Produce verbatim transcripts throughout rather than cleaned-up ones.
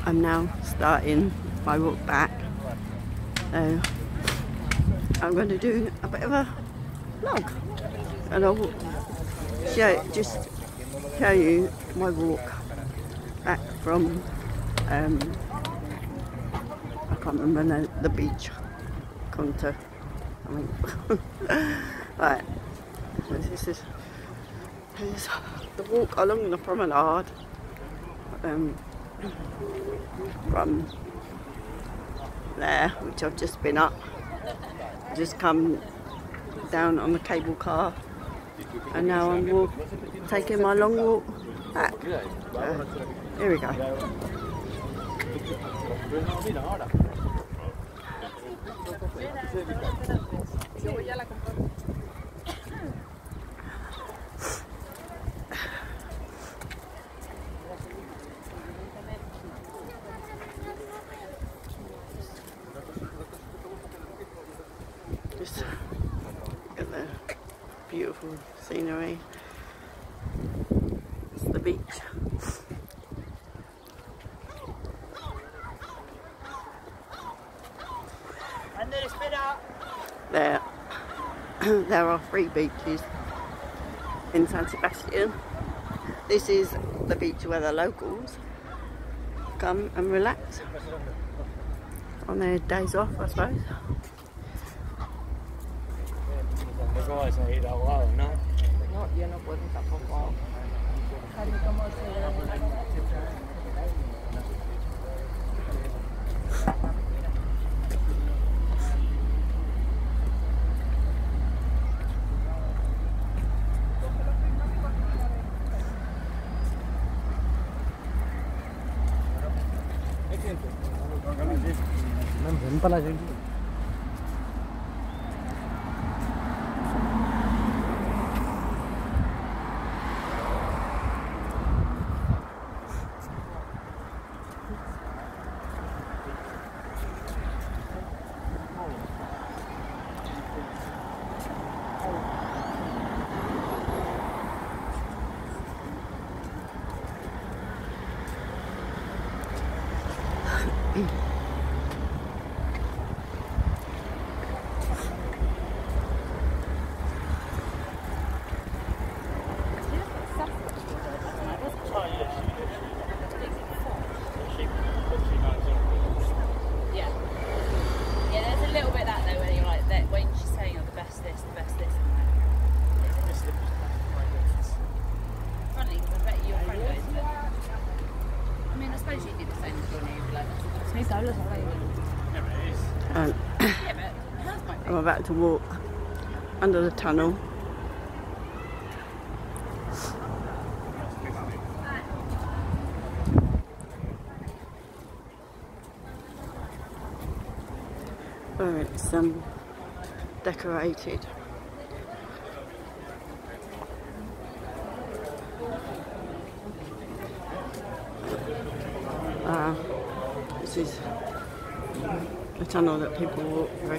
I'm now starting my walk back. So I'm going to do a bit of a vlog, and I'll show, just show you my walk back from, um, I can't remember the, the beach, Conta, I mean, right, so this is, this is the walk along the promenade, um, from there, which I've just been up, just come down on the cable car, and now I'm walk, taking my long walk back. Uh, here we go. Just look at the beautiful scenery. It's the beach. There, there are three beaches in San Sebastian. This is the beach where the locals come and relax on their days off, I suppose. ¿Cómo vas a ir ahogado, no? No, yo no puedo tampoco. Ven para la gente. And I'm about to walk under the tunnel. Where it's um, decorated. Uh, this is the tunnel that people walk through.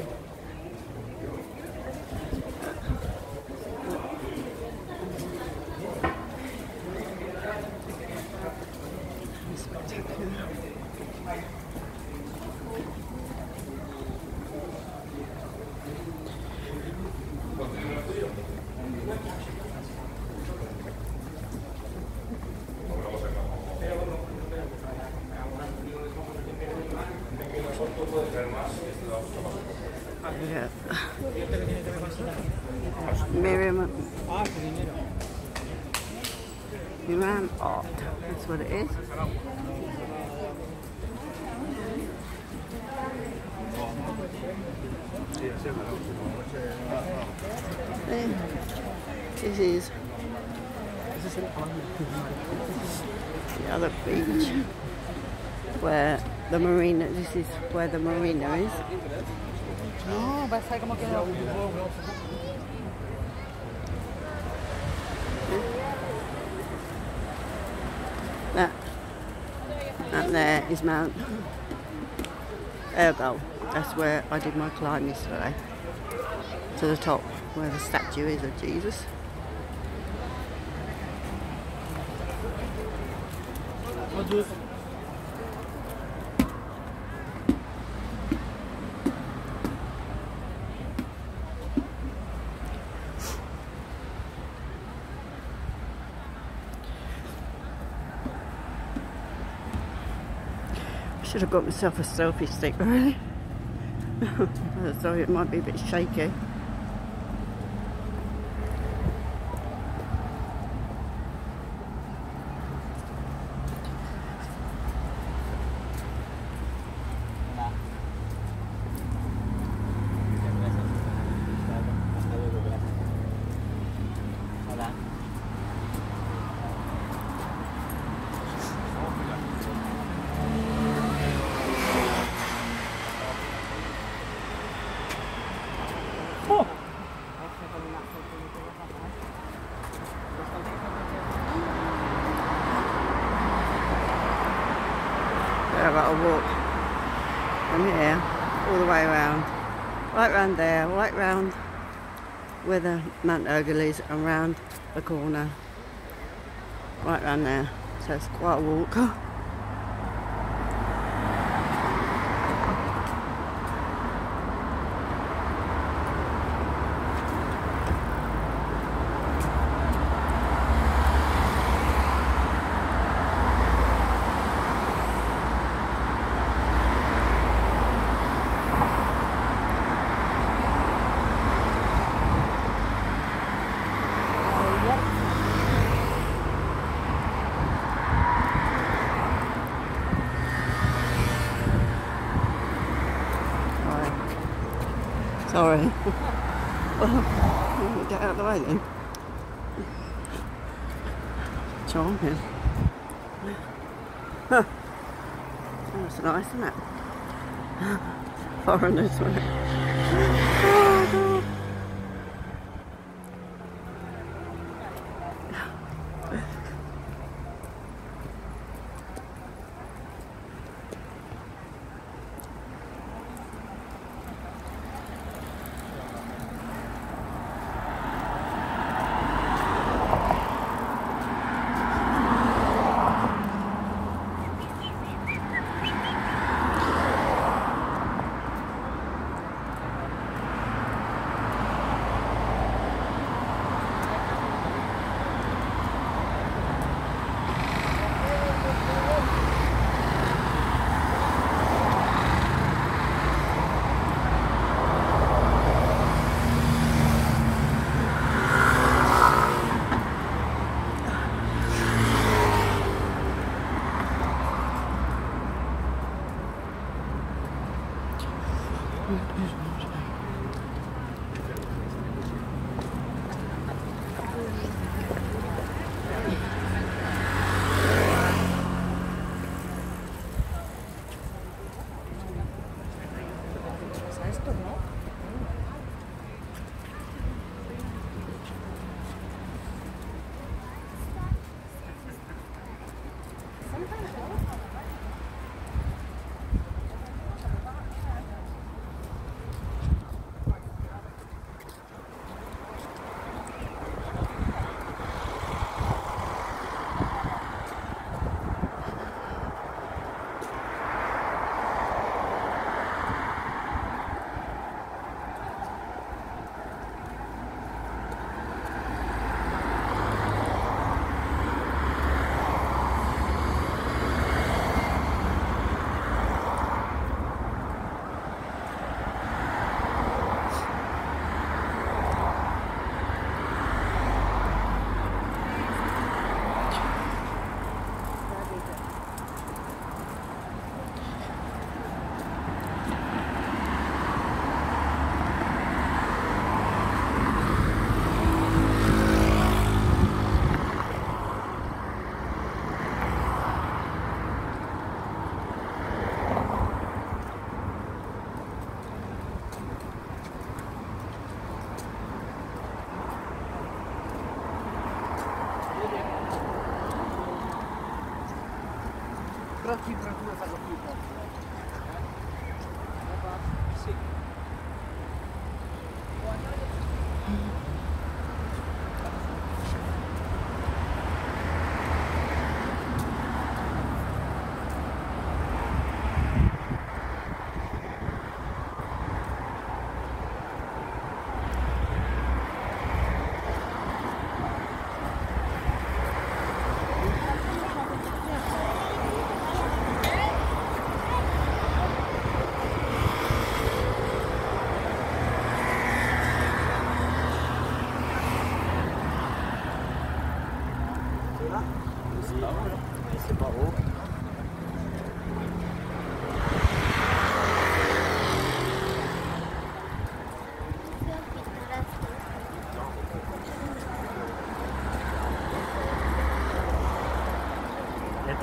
It's spectacular. Yeah. Miriam, Miriam art, that's what it is. This is the other beach where the marina, this is where the marina is. No, va a estar como que no. That, that there is Mount Ergo. That's where I did my climb yesterday. To the top, where the statue is of Jesus. Should have got myself a selfie stick, really. Sorry, it might be a bit shaky. I've got to walk from here all the way around, right round there, right round where the Mount Urgel is, and round the corner, right round there. So it's quite a walk. Sorry. Well, get out of the way then. Charming. Huh. That's nice, isn't it? Foreigners, isn't it? Oh, God.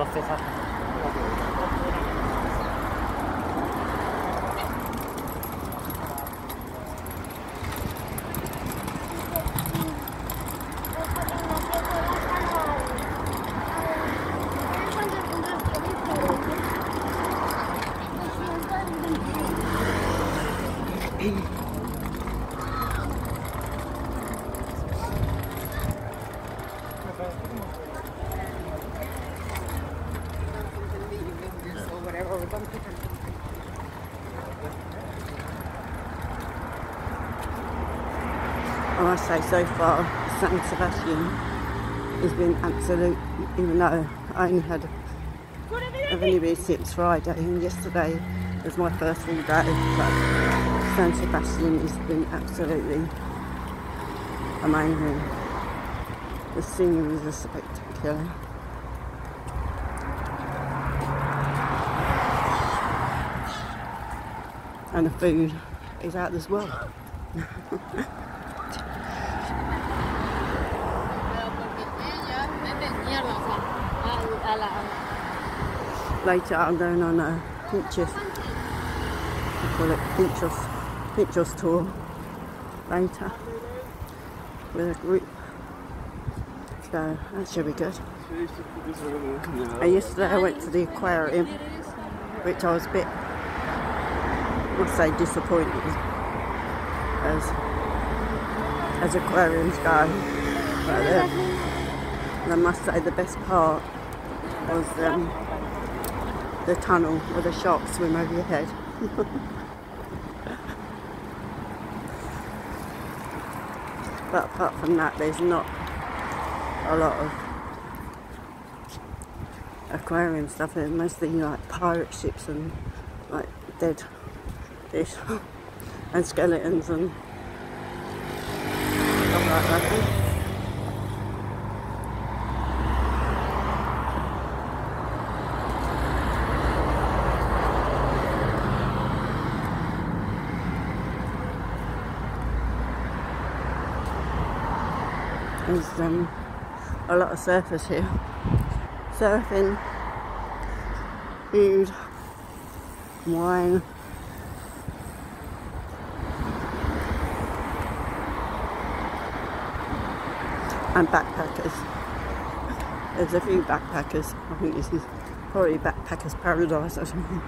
I must say, so far, San Sebastian has been absolute, even though I only had, I've only been since Friday, and yesterday was my first full day, but San Sebastian has been absolutely amazing. The sceneries are spectacular. And the food is out as well. Later I'm going on a Pinterest, I call it Pinterest, Pinterest tour later with a group, so that should be good. And yesterday I went to the aquarium, which I was a bit, I must say, disappointed as as aquariums go. But uh, and I must say the best part was um, the tunnel where the sharks swim over your head. But apart from that, there's not a lot of aquarium stuff. It's mostly like pirate ships and like dead fish and skeletons and stuff like that. There's um, a lot of surfers here, surfing, food, wine, and backpackers. There's a few backpackers. I think this is probably backpackers paradise or something.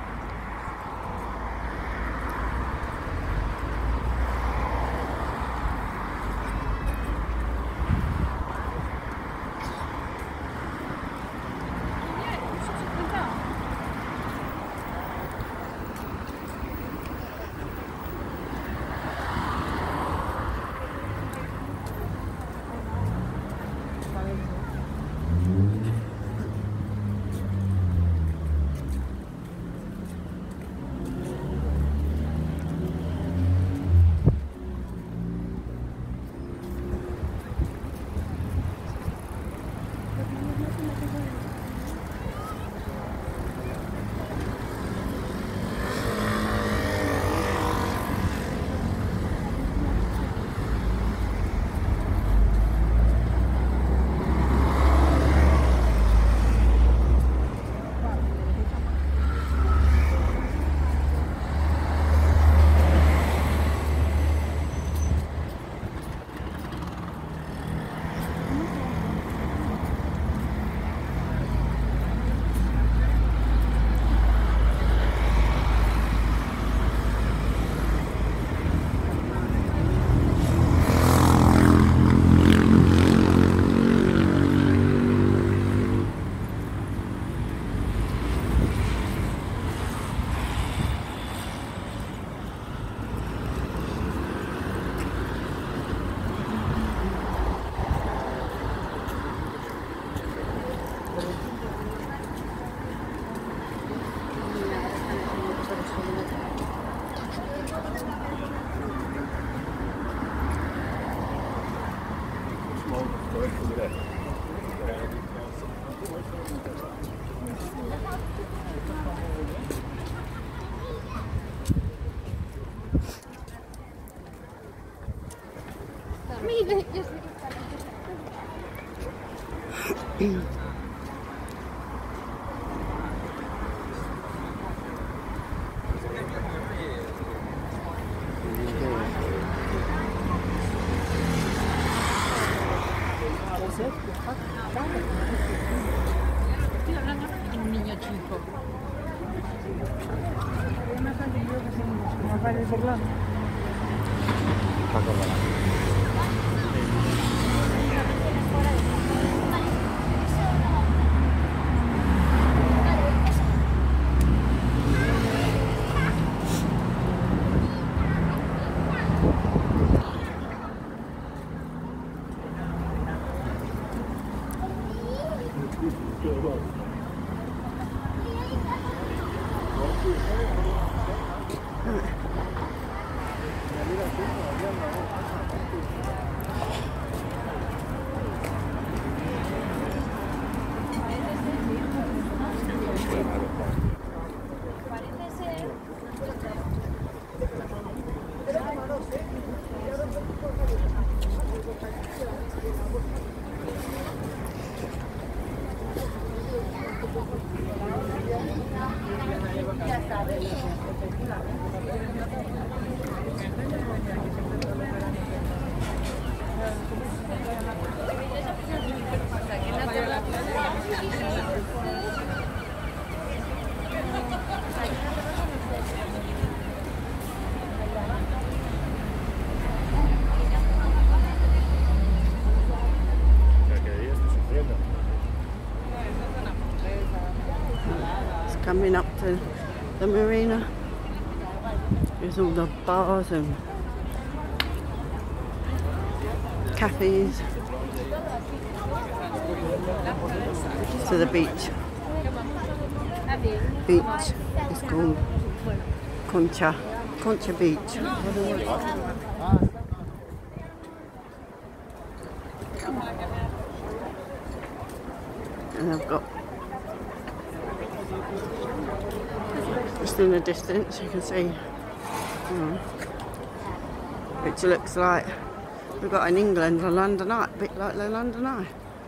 Coming up to the marina, there's all the bars and cafes to the beach. Beach is called Concha, Concha Beach. And I've got, just in the distance you can see, um, which looks like we've got in England the London Eye, a bit like the London Eye.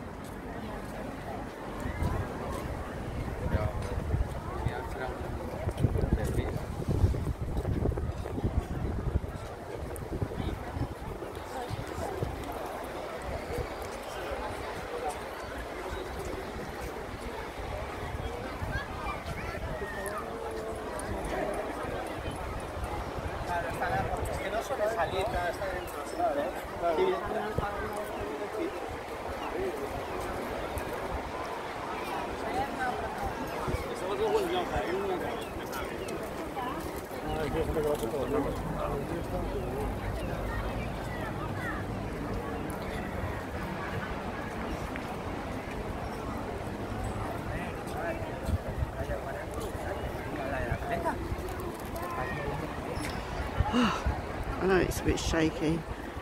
I know it's a bit shaky.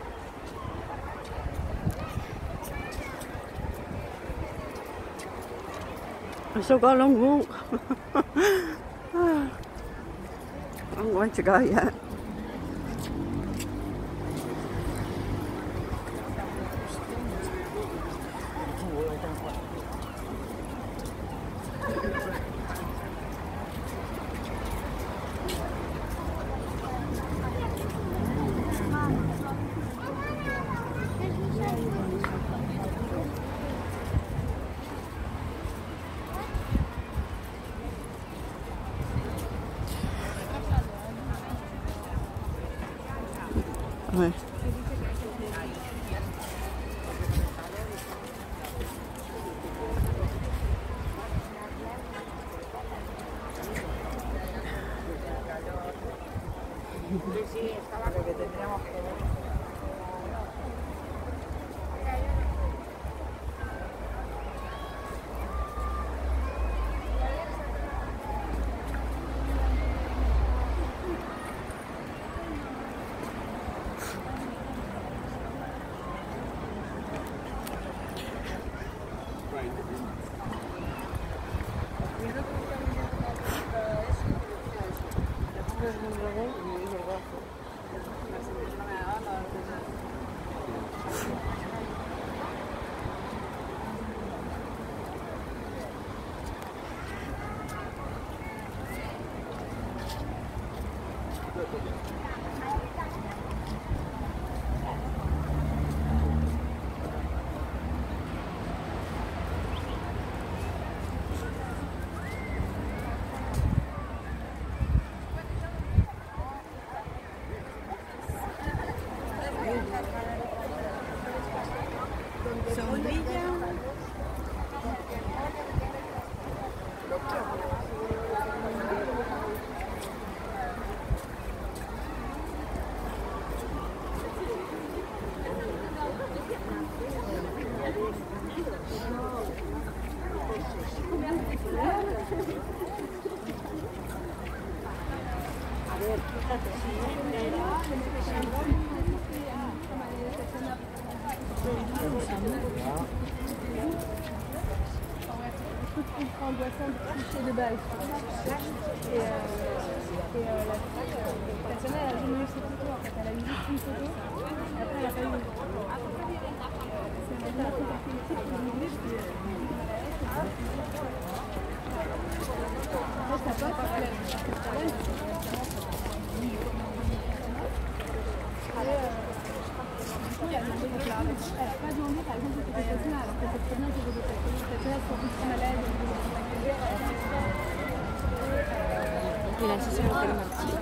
I've still got a long walk. Long way to go yet. Okay. On doit faire un cliché de base. Et, euh, et euh, la personne, elle a jamais eu ses photos en fait. Elle a eu juste une photo. Et après, elle a pas eu. C'est maintenant contacté le type pour demander si en fait, ça passe. Elle a demandé de faire. Elle n'a pas demandé par exemple cette personne-là alors que c'est très bien que vous êtes cette personne-là soit plus malade. Il a insisté sur le martyr.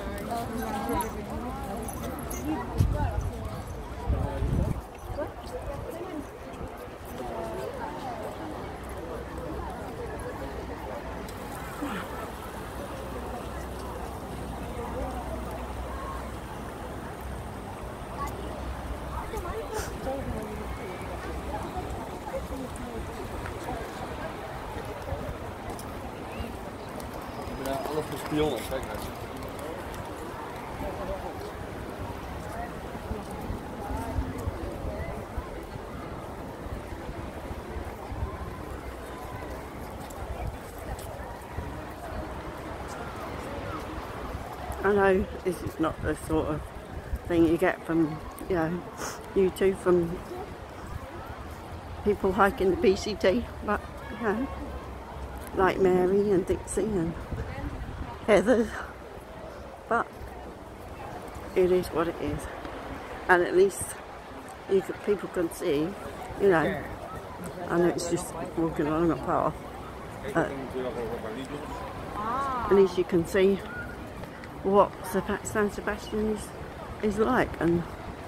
Alles voor spionnen, kijk nou. I know this is not the sort of thing you get from, you know, YouTube from people hiking the P C T, but, you know, like Mary and Dixie and Heather, but it is what it is, and at least you can, people can see, you know, I know it's just walking along a path, but at least you can see what San Sebastian is, is like. And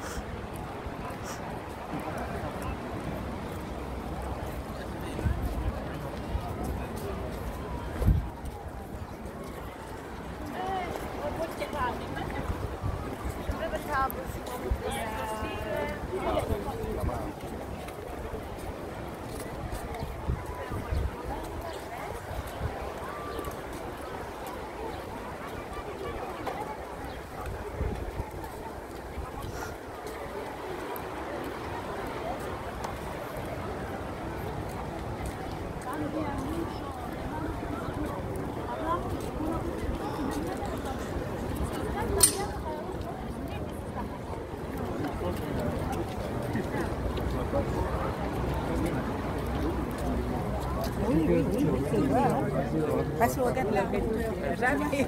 Oui, oui, oui, c'est vrai. Parce qu'on regarde la bête. Jamais.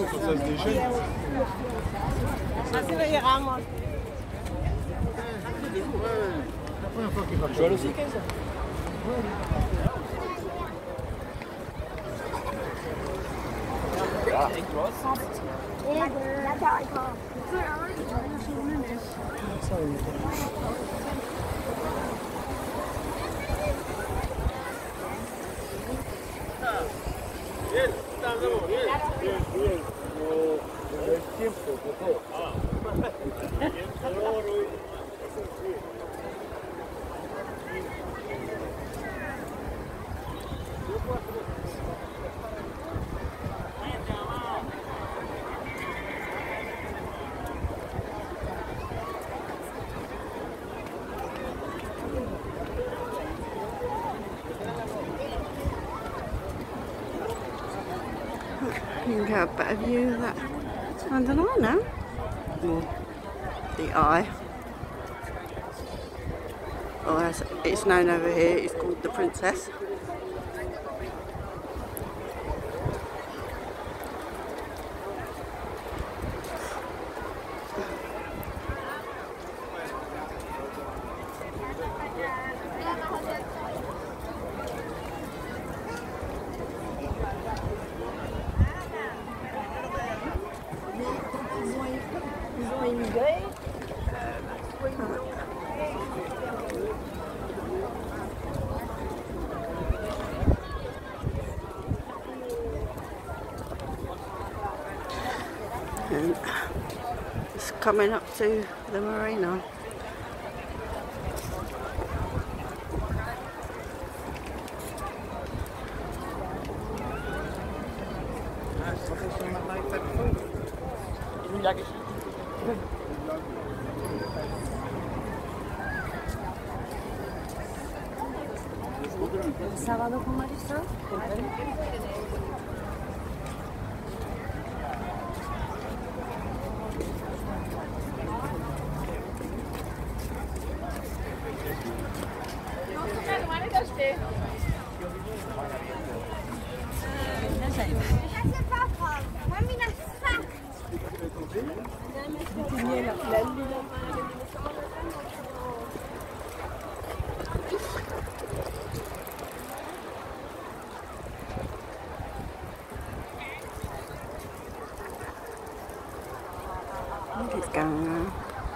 Ça, c'est vrai, rarement. Tu vois aussi, quinze? Bien, estamos bien. Bien, bien. No, el tiempo, por favor. Ah. you can get a better view of that underline now. The eye. Oh, it's, it's known over here, it's called the Princess. And it's coming up to the marina. Sábado con Marisol. I think it's going now.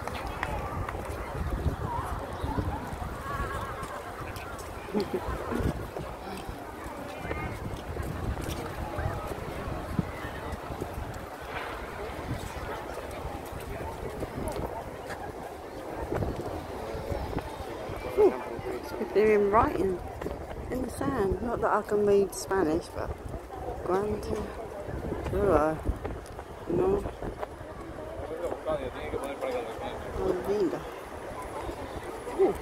They're in writing in the sand. Not that I can read Spanish, but grande, dura, no, olvida. Ooh.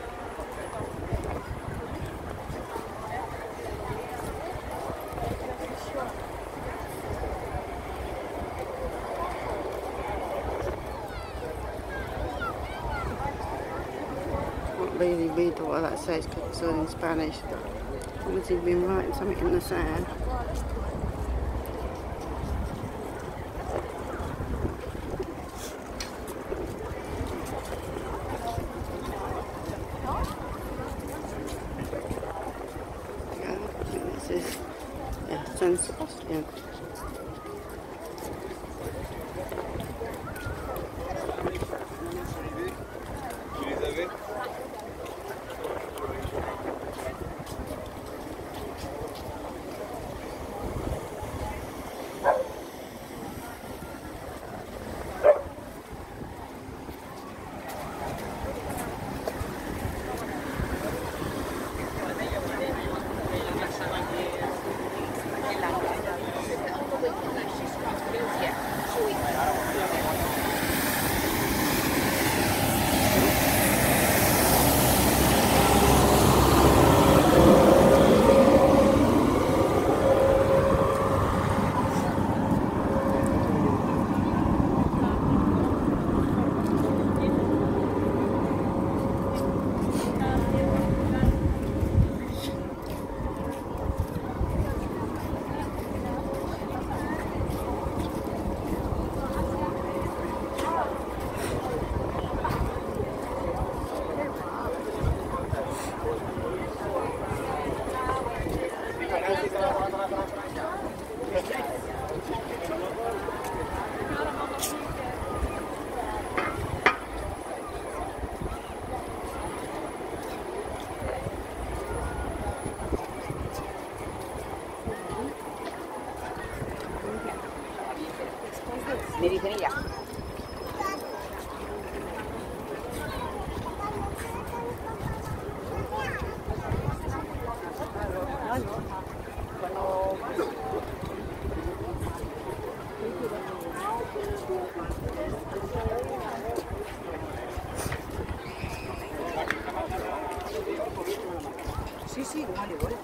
Really read what that says because it's all in Spanish, but obviously been writing something in the sand. Yeah, I think this is yeah, San Sebastian. Me dicen ya. Sí, sí, vale, vale.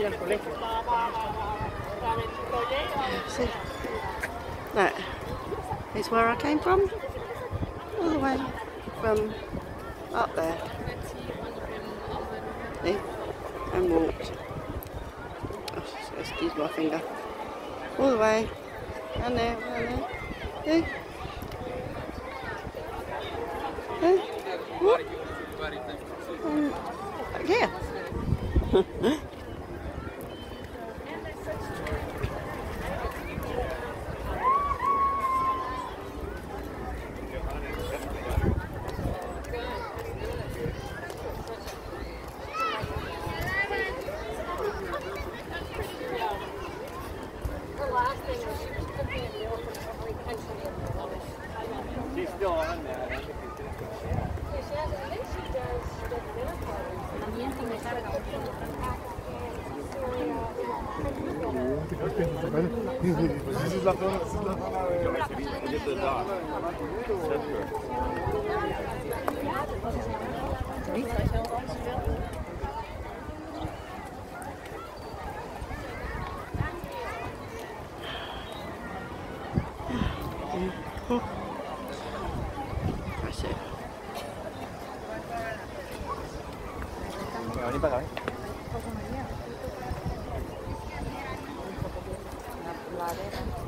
ir al colegio. See? That is where I came from. All the way from up there. See? And walked. Oh, excuse my finger. All the way. And there, and there. See? See? What? And back here. She's still on that. This is la zona, this is la zona That's it. On y va, La ladera.